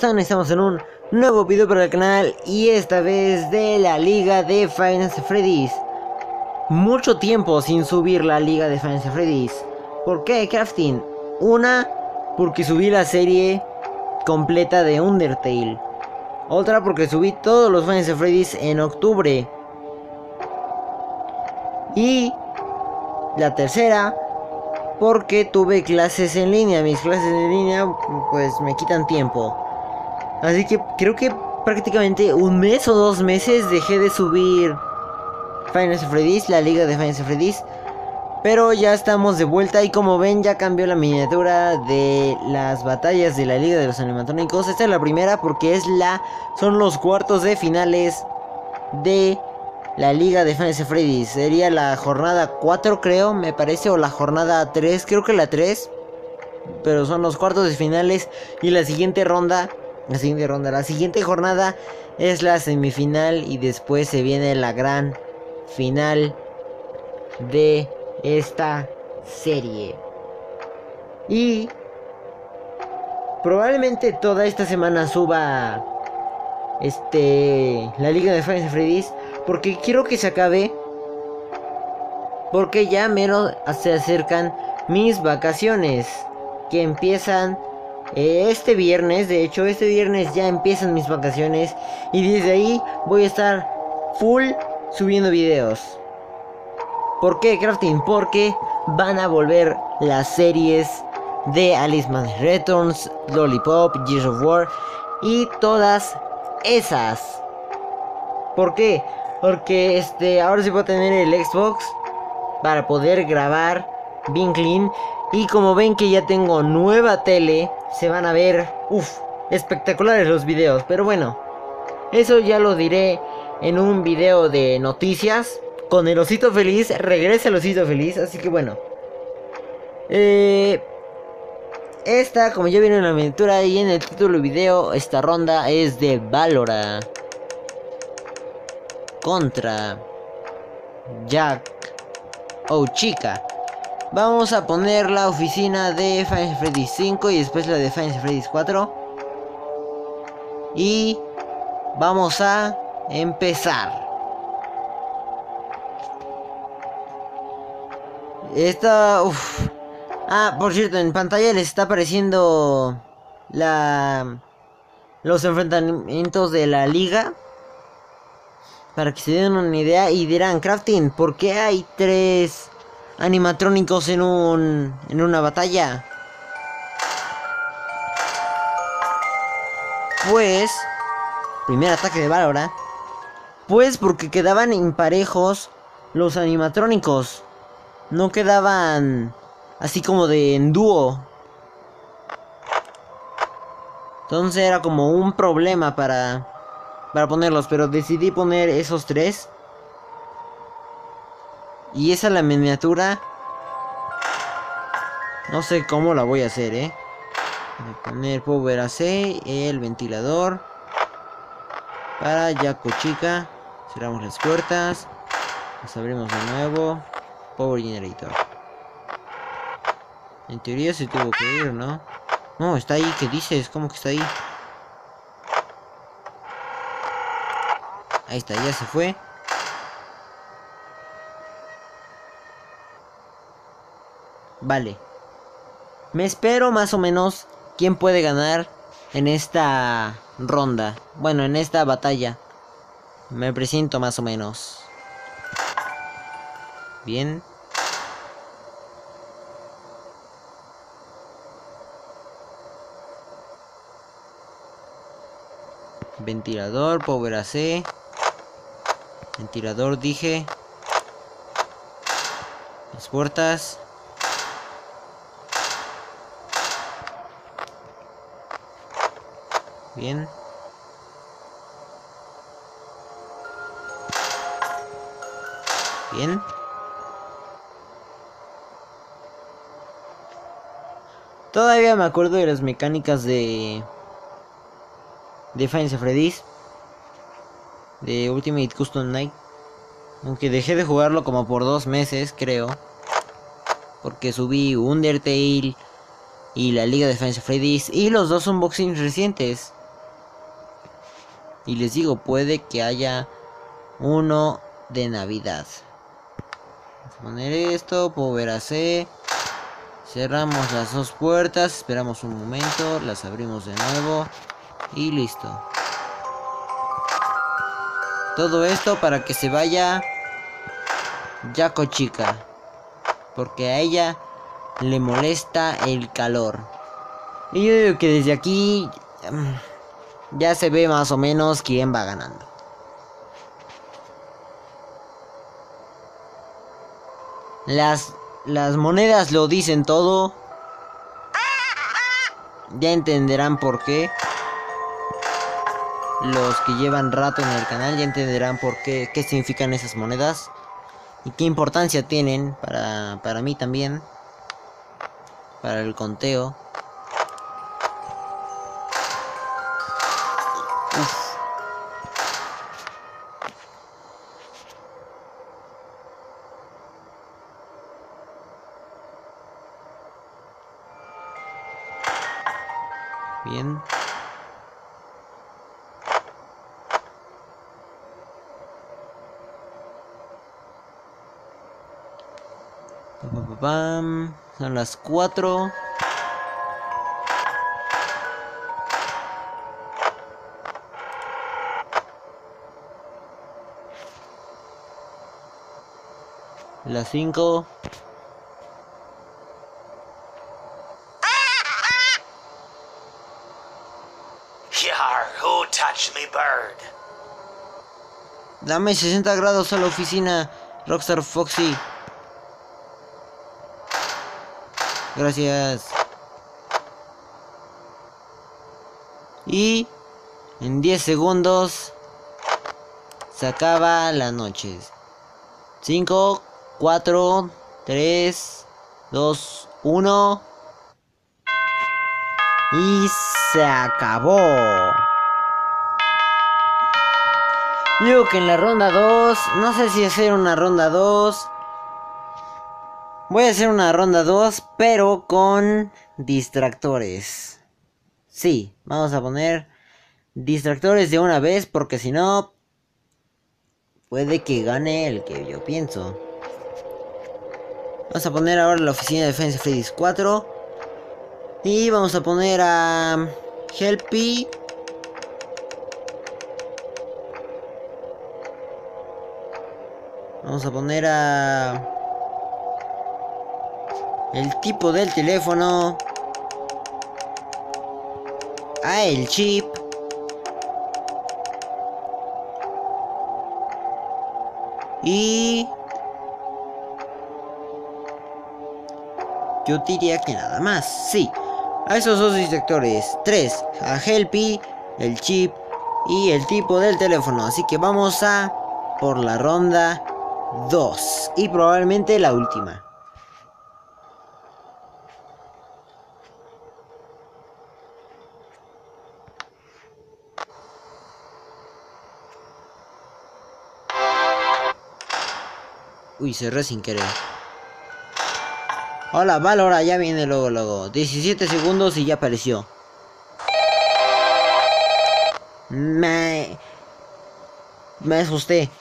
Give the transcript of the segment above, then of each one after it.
están? Estamos en un nuevo video para el canal y esta vez de la liga de Five Nights at Freddy's. Mucho tiempo sin subir la liga de Five Nights at Freddy's. ¿Por qué, Crafting? Una, porque subí la serie completa de Undertale. Otra, porque subí todos los Five Nights at Freddy's en octubre. Y la tercera, porque tuve clases en línea. Mis clases en línea pues me quitan tiempo. Así que creo que prácticamente un mes o 2 meses dejé de subir Five Nights at Freddy's, la liga de Five Nights at Freddy's. Pero ya estamos de vuelta y como ven ya cambió la miniatura de las batallas de la liga de los animatrónicos. Esta es la primera porque son los cuartos de finales de la liga de Five Nights at Freddy's. Sería la jornada 4 creo, me parece, o la jornada 3, creo que la 3. Pero son los cuartos de finales y la siguiente jornada es la semifinal y después se viene la gran final de esta serie. Y probablemente toda esta semana suba la liga de Five Nights at Freddy's, porque quiero que se acabe, porque ya menos se acercan mis vacaciones, que empiezan este viernes. De hecho, este viernes ya empiezan mis vacaciones y desde ahí voy a estar full subiendo videos. ¿Por qué, Crafting? Porque van a volver las series de Alice Madness Returns, Lollipop, Gears of War y todas esas. ¿Por qué? Porque ahora sí puedo tener el Xbox para poder grabar bien clean. Y como ven que ya tengo nueva tele, se van a ver espectaculares los videos. Pero bueno, eso ya lo diré en un video de noticias con el osito feliz. Regresa el osito feliz, así que bueno, esta, como ya vieron en la miniatura y en el título del video, esta ronda es de Valora contra Jack o Chica. Vamos a poner la oficina de Five Nights at Freddy's 5 y después la de Five Nights at Freddy's 4. Y vamos a empezar. Por cierto, en pantalla les está apareciendo los enfrentamientos de la liga, para que se den una idea y dirán: Crafting, ¿por qué hay 3 animatrónicos en una batalla? Pues, primer ataque de Valora. Pues porque quedaban imparejos los animatrónicos. No quedaban así como en dúo. Entonces era como un problema para ponerlos, pero decidí poner esos 3. Y esa es la miniatura. No sé cómo la voy a hacer, Voy a poner Power AC, el ventilador para Jaco Chica. Cerramos las puertas, las abrimos de nuevo. Power Generator. En teoría se tuvo que ir, ¿no? No, está ahí. ¿Qué dices? ¿Cómo que está ahí? Ahí está, ya se fue. Vale. Me espero más o menos quién puede ganar en esta ronda. Bueno, en esta batalla. Me presento más o menos. Bien. Ventilador, Power AC. Ventilador, dije. Las puertas. Bien. Bien. Todavía me acuerdo de las mecánicas de Five Nights at Freddy's, de Ultimate Custom Night. Aunque dejé de jugarlo como por 2 meses, creo, porque subí Undertale y la liga de Five Nights at Freddy's, y los dos unboxings recientes. Y les digo, puede que haya uno de Navidad. Vamos a poner esto, puedo ver a C. Cerramos las dos puertas, esperamos un momento, las abrimos de nuevo y listo. Todo esto para que se vaya Yako Chica, porque a ella le molesta el calor. Y yo digo que desde aquí ya se ve más o menos quién va ganando. Las monedas lo dicen todo. Ya entenderán por qué. Los que llevan rato en el canal ya entenderán por qué significan esas monedas. Y qué importancia tienen para mí también. Para el conteo. Uf. Bien. Son las 4. Las 5. Yar, who touched me bird? Dame 60 grados a la oficina, Rockstar Foxy. Gracias. Y en 10 segundos se acaba la noche. 5, 4, 3, 2, 1. Y se acabó. Digo que en la ronda 2, no sé si hacer una ronda 2. Voy a hacer una ronda 2, pero con distractores. Sí, vamos a poner distractores de una vez, porque si no, puede que gane el que yo pienso. Vamos a poner ahora la oficina de Defensa Freddy's 4. Y vamos a poner a Helpy. Vamos a poner a el tipo del teléfono, a el chip, y yo diría que nada más. Sí, a esos dos distractores. 3, a Helpy, el chip y el tipo del teléfono. Así que vamos a por la ronda 2 y probablemente la última. Uy, cerré sin querer. Hola, Valora, ya viene luego. 17 segundos y ya apareció. Me asusté.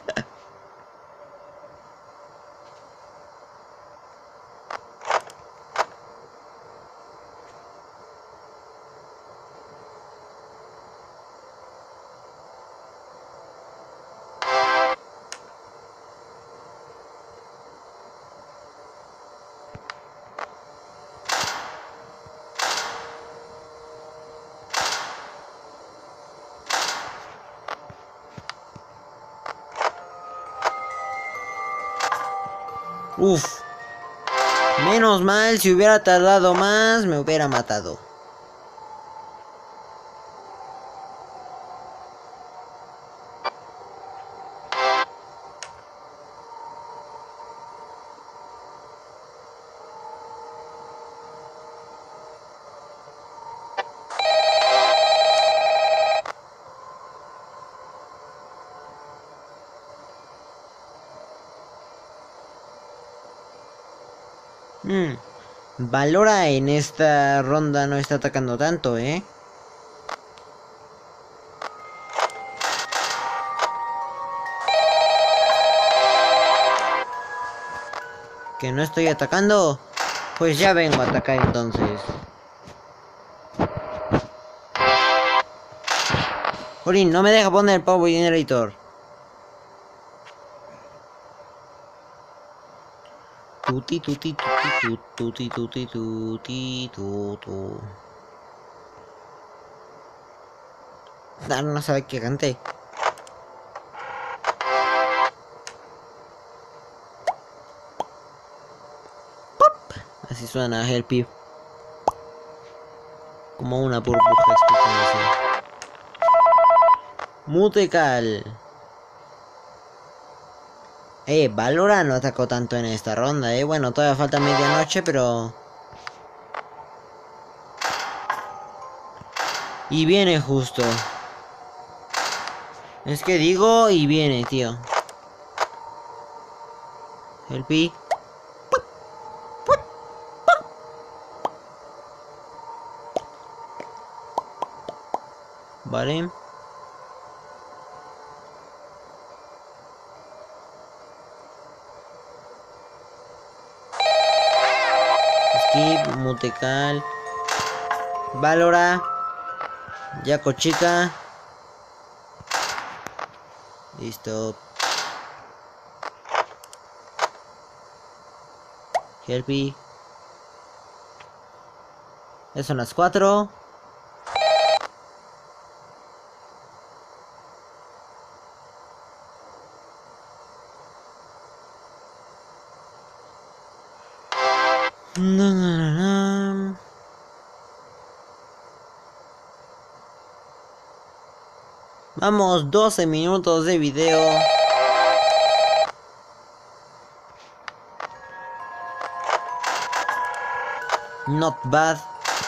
Uf. Menos mal, si hubiera tardado más, me hubiera matado. Valora en esta ronda no está atacando tanto, ¿eh? ¿Que no estoy atacando? Pues ya vengo a atacar entonces. Jolín, no me deja poner el Power Generator. Tuti tuti tuti tuti tuti tuti tutu. No sabe que canté. Así suena Helpy. Como una burbuja explotándose. Mutecal. Valora no atacó tanto en esta ronda, Bueno, todavía falta medianoche, pero... Y viene justo. Es que digo y viene, tío. Helpy. Vale. Skip, Mutecal. Valora. Yaco chica. Listo. Helpy. Ya son las 4. Vamos, 12 minutos de video. Not bad.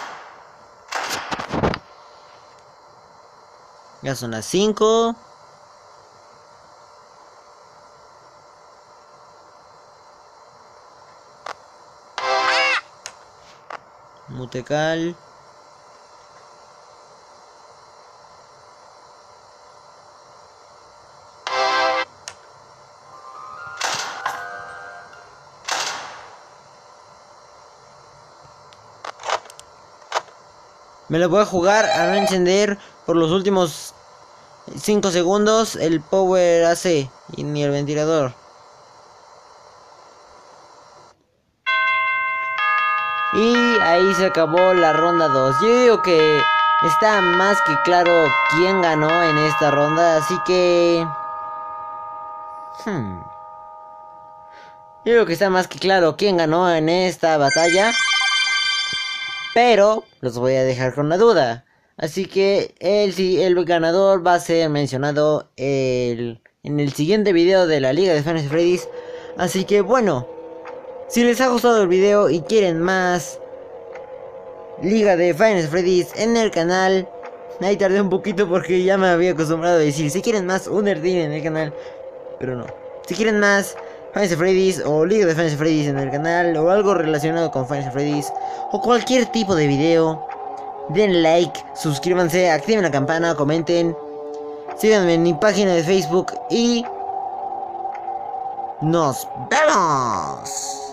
Ya son las 5. Mutecal. Me lo voy a jugar a no encender por los últimos 5 segundos el Power AC y ni el ventilador. Y ahí se acabó la ronda 2. Yo digo que está más que claro quién ganó en esta ronda, así que... Yo digo que está más que claro quién ganó en esta batalla. Pero los voy a dejar con la duda. Así que el ganador va a ser mencionado en el siguiente video de la Liga de Final Freddy's. Así que bueno, si les ha gustado el video y quieren más Liga de Final Freddy's en el canal, ahí tardé un poquito porque ya me había acostumbrado a decir, si quieren más Unerdin en el canal, pero no. Si quieren más Final Freddy's o Liga de Final Freddy's en el canal, o algo relacionado con Final Freddy's, o cualquier tipo de video, den like, suscríbanse, activen la campana, comenten, síganme en mi página de Facebook y nos vemos.